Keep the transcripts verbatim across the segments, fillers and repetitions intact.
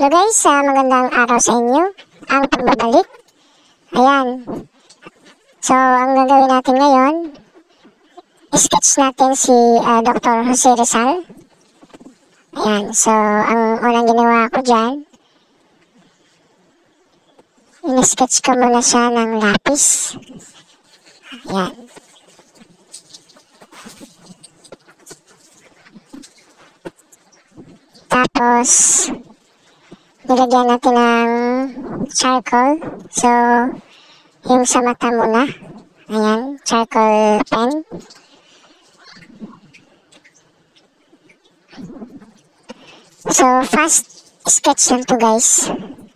Hello guys, uh, magandang araw sa inyo. Ang pagbabalik. Ayan. So, ang gagawin natin ngayon, sketch natin si uh, Doctor Jose Rizal. Ayan. So, ang unang ginawa ko dyan, in-sketch ko muna siya ng lapis. Ayan. Tapos, nilagyan natin ng charcoal. So, yung sa mata muna. Ayan, charcoal pen. So, fast sketch lang to guys.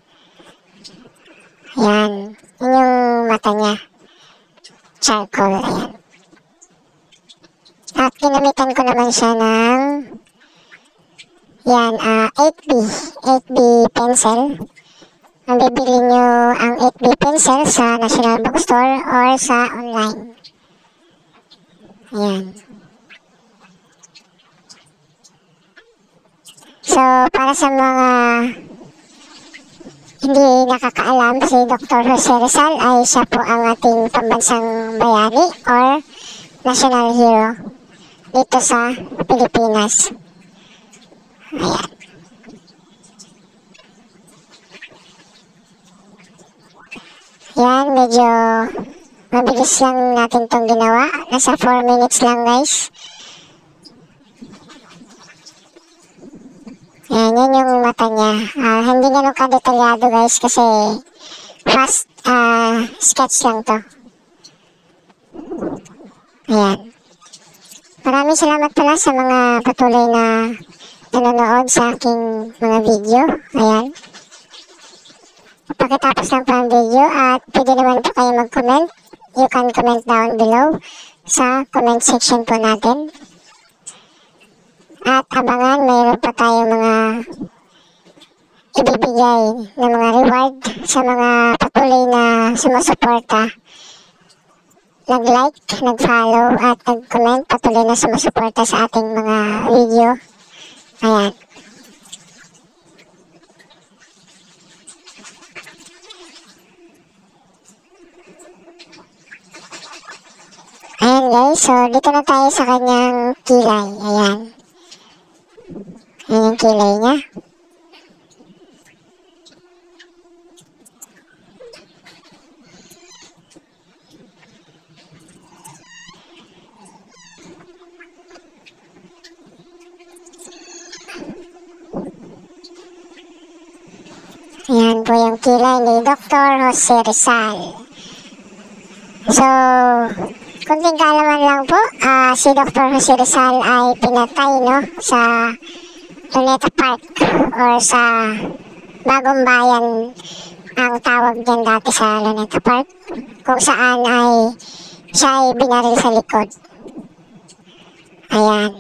Ayan, yun yung mata niya. Charcoal, ayan. At ginamitan ko naman siya ng yan, uh, eight B. eight B pencil. Mabibili nyo ang eight B pencil sa National Bookstore or sa online. Ayan. So, para sa mga hindi nakakaalam, si Doctor Jose Rizal ay siya po ang ating pambansang bayani or national hero dito sa Pilipinas. Ayan. Yan, medyo mabilis lang natin itong ginawa. Nasa four minutes lang guys. Ayan, yun yung mata niya. Uh, hindi ganun ka-detalyado guys kasi fast uh, sketch lang to. Ayan. Maraming salamat pala sa mga patuloy na nanonood sa aking mga video. Ayan. Pagkatapos lang po ang video at pwede naman po kayo mag-comment. You can comment down below sa comment section po natin. At abangan, mayroon pa tayo mga ibibigay na mga reward sa mga patuloy na sumusuporta. Nag-like, nag-follow at nag-comment, patuloy na sumusuporta sa ating mga video. Ayan. Ayan guys, so dito na tayo sa kanyang kilay. Ayan. Ayan yung kilay niya. Ayan po yung kilay ni Doctor Jose Rizal. So, kunting kaalaman lang po, uh, si Doctor Jose Rizal ay pinatay no, sa Luneta Park or sa Bagong Bayan ang tawag dyan dati sa Luneta Park, kung saan ay siya ay binaril sa likod. Ayan.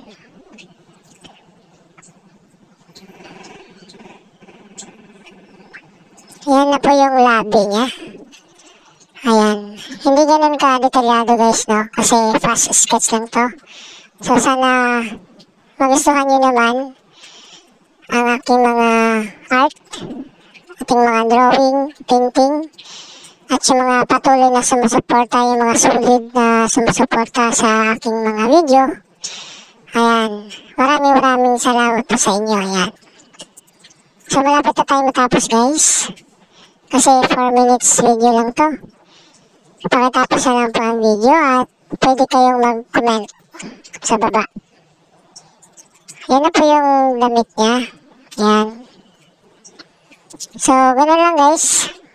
Yan na po yung labi niya. Ayan. Hindi ganun ka-detalyado guys, no? Kasi fast sketch lang to. So, sana magustuhan nyo naman ang aking mga art, ating mga drawing, painting, at yung mga patuloy na sumusuporta, yung mga solid na sumusuporta sa aking mga video. Ayan. Maraming maraming salamat po sa inyo. Ayan. So, malapit na tayo matapos guys. Kasi four minutes video lang to. Pagkatapos na lang po ang video at pwede kayong mag-comment sa baba. Yan na po yung damit niya. Yan. So, ganun lang guys.